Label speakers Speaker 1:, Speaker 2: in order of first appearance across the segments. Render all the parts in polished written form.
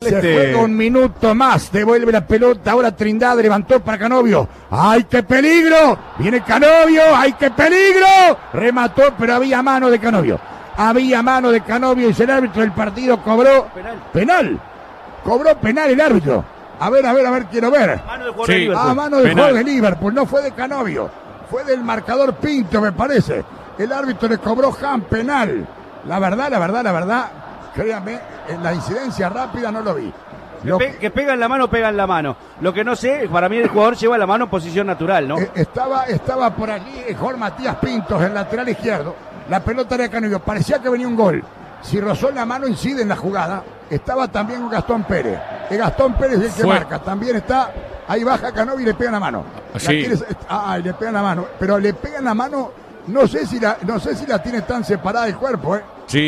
Speaker 1: Se juega un minuto más, devuelve la pelota, ahora Trindade levantó para Canovio. ¡Ay, qué peligro! Viene Canovio, ¡ay, qué peligro! Remató, pero había mano de Canovio. Había mano de Canovio y el árbitro del partido cobró penal. Cobró penal el árbitro. A ver, quiero ver.
Speaker 2: Mano del jugador de Liverpool.
Speaker 1: Mano del jugador de Liverpool, no fue de Canovio. Fue del marcador Pinto, me parece. El árbitro le cobró penal. La verdad, créanme, en la incidencia rápida no lo vi.
Speaker 2: Que pega en la mano. Lo que no sé, para mí el jugador lleva la mano en posición natural, ¿no?
Speaker 1: Estaba por allí Jorge Matías Pintos, el lateral izquierdo. La pelota era de Canovio. Parecía que venía un gol. Si rozó en la mano, incide en la jugada. Estaba también Gastón Pérez. Gastón Pérez es el que marca. También está. Ahí baja Canovio y le pega en la mano.
Speaker 3: Sí.
Speaker 1: Le pega en la mano. Pero le pega en la mano. No sé si la tiene tan separada del cuerpo,
Speaker 3: Sí.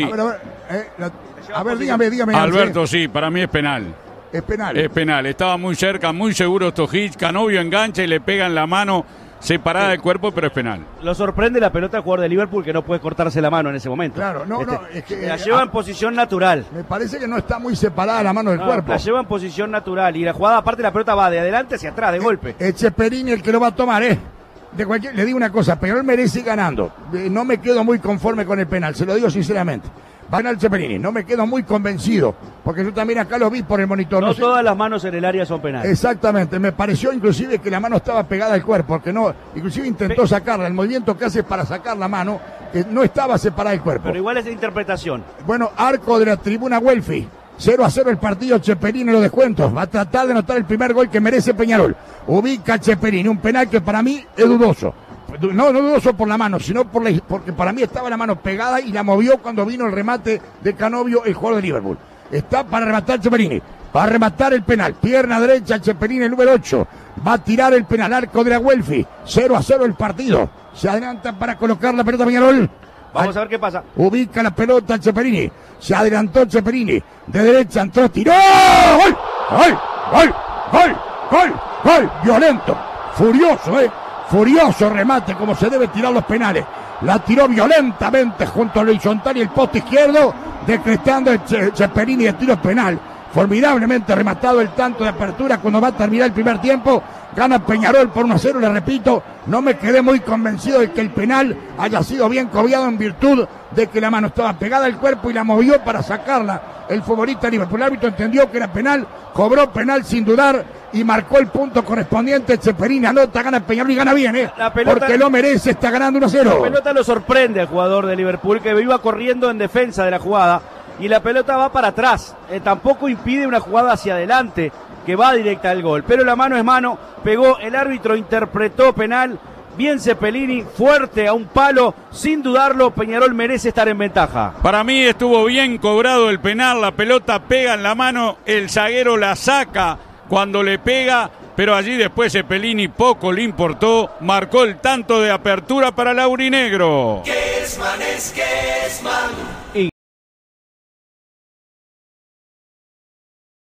Speaker 1: A ver, dígame.
Speaker 3: Alberto, sí, para mí es penal.
Speaker 1: Es penal.
Speaker 3: Es penal. Estaba muy cerca, muy seguro Stojic. Canovio engancha y le pega en la mano separada del cuerpo, pero es penal.
Speaker 2: Lo sorprende la pelota del jugador de Liverpool que no puede cortarse la mano en ese momento.
Speaker 1: Claro, es que
Speaker 2: la lleva en posición natural.
Speaker 1: Me parece que no está muy separada la mano del cuerpo.
Speaker 2: La lleva en posición natural y la jugada, aparte la pelota va de adelante hacia atrás, de golpe.
Speaker 1: Ceperini el que lo va a tomar, le digo una cosa, Peñarol merece ganando. No me quedo muy conforme con el penal, se lo digo sinceramente. Va a ganar Ceperini, no me quedo muy convencido, porque yo también acá lo vi por el monitor.
Speaker 2: No todas las manos en el área son penales.
Speaker 1: Exactamente, me pareció inclusive que la mano estaba pegada al cuerpo, porque no, inclusive intentó sacarla, el movimiento que hace para sacar la mano, que no estaba separada del cuerpo.
Speaker 2: Pero igual es de interpretación.
Speaker 1: Bueno, arco de la tribuna Welfi. 0-0 el partido, Ceperini en los descuentos. Va a tratar de anotar el primer gol que merece Peñarol. Ubica Ceperini, un penal que para mí es dudoso. No dudoso por la mano, sino porque para mí estaba la mano pegada y la movió cuando vino el remate de Canovio, el jugador de Liverpool. Está para rematar Ceperini. Va a rematar el penal. Pierna derecha, Ceperini, el número 8. Va a tirar el penal, arco de la Welfi. 0-0 el partido. Se adelanta para colocar la pelota Peñarol.
Speaker 2: Vamos a ver qué pasa.
Speaker 1: Ubica la pelota Ceperini. Se adelantó Ceperini. De derecha entró, tiró. ¡Gol! Violento. Furioso remate, como se debe tirar los penales. La tiró violentamente junto al horizontal y el poste izquierdo, decretando el Ceperini de tiro penal. Formidablemente rematado el tanto de apertura cuando va a terminar el primer tiempo. Gana Peñarol por 1-0, le repito, no me quedé muy convencido de que el penal haya sido bien cobrado en virtud de que la mano estaba pegada al cuerpo y la movió para sacarla el futbolista Liverpool. El árbitro entendió que era penal, cobró penal sin dudar y marcó el punto correspondiente. Ceperini anota, gana Peñarol y gana bien, porque lo merece, está ganando 1-0.
Speaker 2: La pelota lo sorprende al jugador de Liverpool que iba corriendo en defensa de la jugada y la pelota va para atrás. Tampoco impide una jugada hacia adelante que va directa al gol, pero la mano es mano, pegó, el árbitro interpretó penal, bien Ceperini, fuerte a un palo, sin dudarlo, Peñarol merece estar en ventaja.
Speaker 3: Para mí estuvo bien cobrado el penal, la pelota pega en la mano, el zaguero la saca cuando le pega, pero allí después Ceperini poco le importó, marcó el tanto de apertura para el aurinegro.
Speaker 4: Kessman es Kessman.